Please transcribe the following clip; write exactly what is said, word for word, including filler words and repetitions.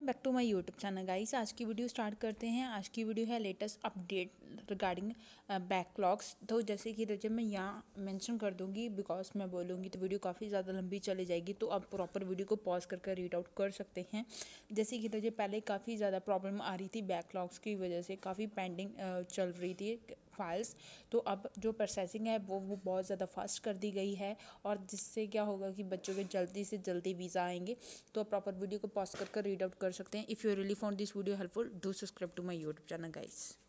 Back to my YouTube channel guys. आज की video start करते हैं। आज की वीडियो है लेटेस्ट अपडेट रिगार्डिंग बैकलॉग्स। तो जैसे कि जब मैं यहाँ मेंशन कर दूंगी बिकॉज मैं बोलूँगी तो वीडियो काफ़ी ज़्यादा लंबी चली जाएगी, तो आप प्रॉपर वीडियो को पॉज करके रीड आउट कर सकते हैं। जैसे कि मुझे पहले काफ़ी ज़्यादा प्रॉब्लम आ रही थी बैकलॉग्स की वजह से, काफ़ी पेंडिंग चल रही थी फाइल्स। तो अब जो प्रोसेसिंग है वो वो बहुत ज़्यादा फास्ट कर दी गई है, और जिससे क्या होगा कि बच्चों के जल्दी से जल्दी वीज़ा आएंगे। तो प्रॉपर वीडियो को पॉज करके रीड आउट कर सकते हैं। If you really found this video helpful, do subscribe to my YouTube channel guys.